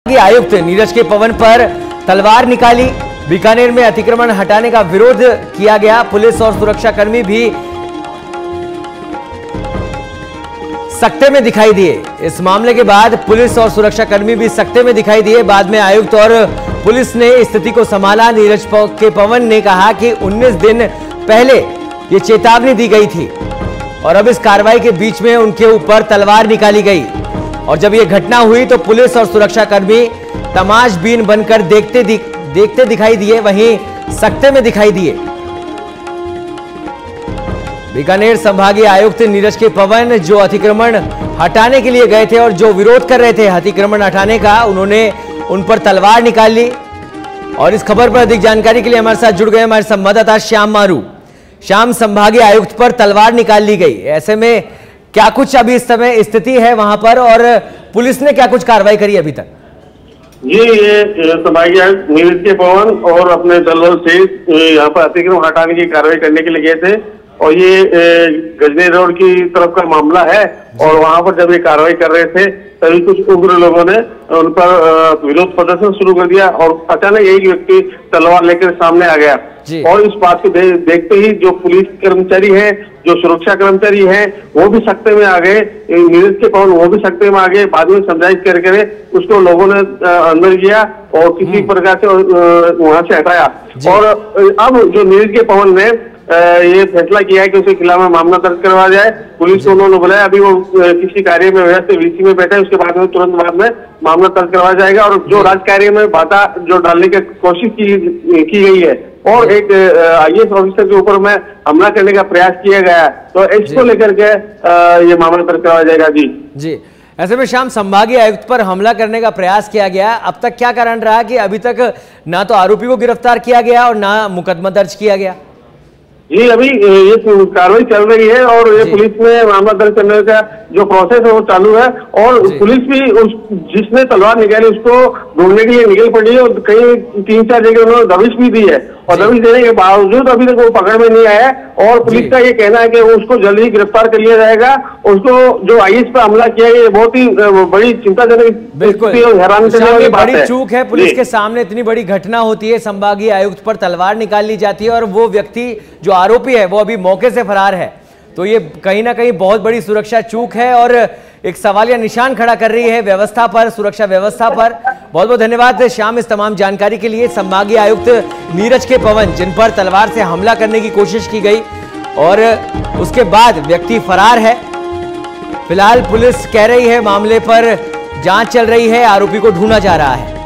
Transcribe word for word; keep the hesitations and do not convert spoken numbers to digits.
आयुक्त नीरज के पवन पर तलवार निकाली। बीकानेर में अतिक्रमण हटाने का विरोध किया गया। पुलिस और सुरक्षाकर्मी भी सख्ते में दिखाई दिए। इस मामले के बाद पुलिस और सुरक्षाकर्मी भी सख्ते में दिखाई दिए। बाद में आयुक्त और पुलिस ने स्थिति को संभाला। नीरज के पवन ने कहा कि उन्नीस दिन पहले ये चेतावनी दी गई थी और अब इस कार्रवाई के बीच में उनके ऊपर तलवार निकाली गई और जब ये घटना हुई तो पुलिस और सुरक्षाकर्मी तमाशबीन बनकर देखते दि, देखते दिखाई दिए, वहीं सख्ते में दिखाई दिए। बीकानेर संभागीय आयुक्त नीरज के पवन जो अतिक्रमण हटाने के लिए गए थे और जो विरोध कर रहे थे अतिक्रमण हटाने का, उन्होंने उन पर तलवार निकाल ली। और इस खबर पर अधिक जानकारी के लिए हमारे साथ जुड़ गए हमारे संवाददाता श्याम मारू। श्याम, संभागीय आयुक्त पर तलवार निकाल ली गई, ऐसे में क्या कुछ अभी इस समय स्थिति है वहां पर और पुलिस ने क्या कुछ कार्रवाई करी अभी तक? जी, ये संभागीय आयुक्त नीरज के पवन और अपने दल बल से यहाँ पर अतिक्रमण हटाने की कार्रवाई करने के लिए गए थे और ये गजनी रोड की तरफ का मामला है। और वहां पर जब ये कार्रवाई कर रहे थे तभी कुछ उग्र लोगों ने उन पर विरोध प्रदर्शन शुरू कर दिया और अचानक एक व्यक्ति तलवार लेकर सामने आ गया। और इस बात को दे, देखते ही जो पुलिस कर्मचारी है, जो सुरक्षा कर्मचारी है, वो भी सख्ते में आ गए। नीरज के पवन वो भी सख्ते में आ गए। बाद में समझाइश कर करे उसको लोगों ने अंदर किया और किसी प्रकार से वहां से हटाया। और अब जो नीरज के पवन ने ये फैसला किया है कि उसके खिलाफ में मामला दर्ज करवाया जाए। पुलिस को उन्होंने बुलाया, अभी वो किसी कार्य में व्यस्त वीसी में बैठे, उसके बाद में तुरंत बाद में मामला दर्ज करवाया जाएगा। और जो राज कार्य में बाधा जो डालने की कोशिश की की गई है और एक आई ए एस ऑफिसर के ऊपर में हमला करने का प्रयास किया गया है, तो इसको लेकर के ये मामला दर्ज करवाया जाएगा। जी जी ऐसे में शाम, संभागीय आयुक्त पर हमला करने का प्रयास किया गया, अब तक क्या कारण रहा कि अभी तक ना तो आरोपी को गिरफ्तार किया गया और ना मुकदमा दर्ज किया गया? जी, अभी ये कार्रवाई चल रही है और ये पुलिस में मामला दर्ज करने का जो प्रोसेस है वो चालू है। और पुलिस भी उस जिसने तलवार निकाली उसको ढूंढने के लिए निकल पड़ी है और कई तीन चार जगह उन्होंने दबिश भी दी है और दबिश देने के बावजूद अभी तक वो पकड़ में नहीं आया है। और पुलिस का ये कहना है कि उसको जल्द ही गिरफ्तार कर लिया जाएगा। उसको जो आई ए एस पर हमला किया है ये बहुत ही बड़ी चिंताजनक और हैरान करने वाली बात है। बड़ी चूक है, पुलिस के सामने इतनी बड़ी घटना होती है, संभागीय आयुक्त पर तलवार निकाल ली जाती है और वो व्यक्ति जो आरोपी है वो अभी मौके से फरार है, तो ये कहीं ना कहीं बहुत बड़ी सुरक्षा चूक है और एक सवालिया निशान खड़ा कर रही है व्यवस्था पर, सुरक्षा व्यवस्था पर। बहुत बहुत धन्यवाद श्याम इस तमाम जानकारी के लिए। संभागीय आयुक्त नीरज के पवन जिन पर तलवार से हमला करने की कोशिश की गई और उसके बाद व्यक्ति फरार है। फिलहाल पुलिस कह रही है मामले पर जांच चल रही है, आरोपी को ढूंढा जा रहा है।